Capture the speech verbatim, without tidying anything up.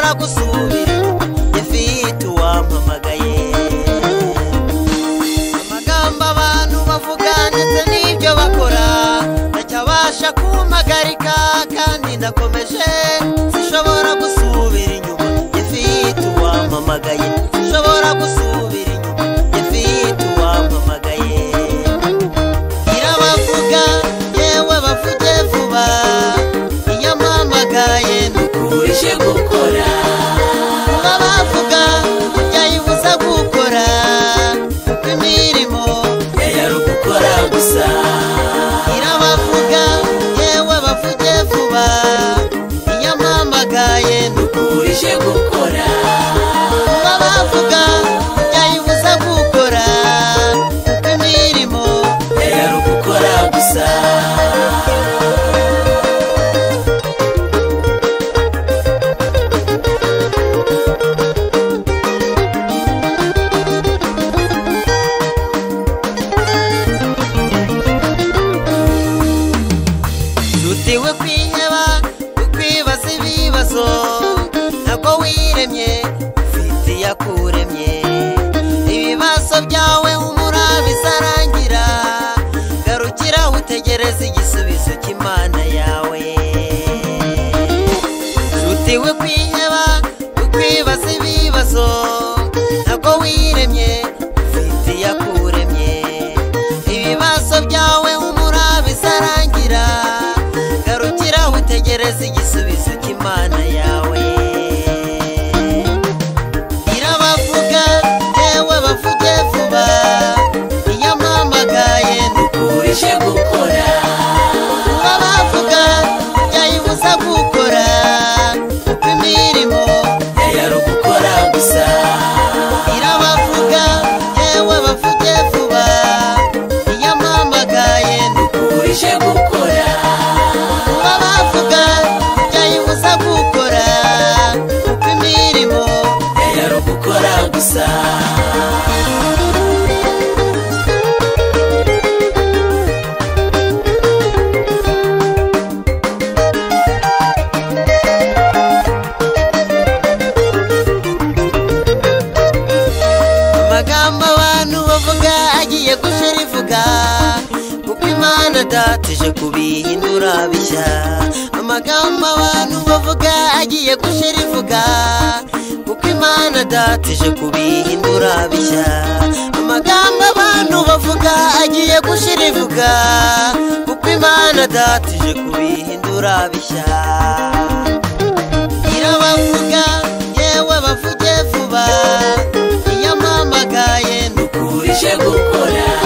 sinshobora gusubira ifite uwampamagaye. Amagambo abantu bavuga ndetse n'ibyo bakora ndacyabasha kumpagarika, kandi ndakomeje sinshobora gusubira inyuma ifite uwampamagaye. Sinshobora gusubira inyuma ifite uwampamagaye. Irabavuga yewe bavuge vuba, iyo mpamagaye ndukurije gukora. Kuba bavuga byayibuza gukora, kuko imirimo yari ugukora gusa. Irabavuga yewe bavuge vuba, iyo mpamagaye ndukurije gukora. Kuba bavuga byayibuza gukora, kuko imirimo yari ugukora gusa. Utiwe kwiheba ukwibaza ibibazo, ntabwo wiremye ufite yakuremye. Ibibazo byawe humura bizarangira, garukira utegereze igisubizo cy'Imana yawe. Utiwe kwiheba ukwibaza ibibazo, ntabwo wiremye ufite yakuremye. Ibibazo byawe humura bizarangira, utegereze igisubizo cy'Imana yawe. Irabavuga yewe bavuge vuba, iyo mpamagaye ndukurije gukora. Kuba bavuga byayibuza gukora, kuko imirimo yari ugukora gusa. Irabavuga yewe bavuge vuba, iyo mpamagaye ndukurije gukora. Kuba bavuga byayibuza gukora, kuko imirimo yari ugukora gusa. Amagambo abantu bavuga agiye gushira ivuga, kuko Imana datije kubihindura bishya. Amagambo abantu bavuga agiye gushira ivuga, kuko Imana datije kubihindura bishya. Amagambo abantu bavuga agiye gushira ivuga, kuko Imana datije kubihindura bishya. Irabavuga yewe bavuge vuba, iyo mpamagaye ndukurije gukora.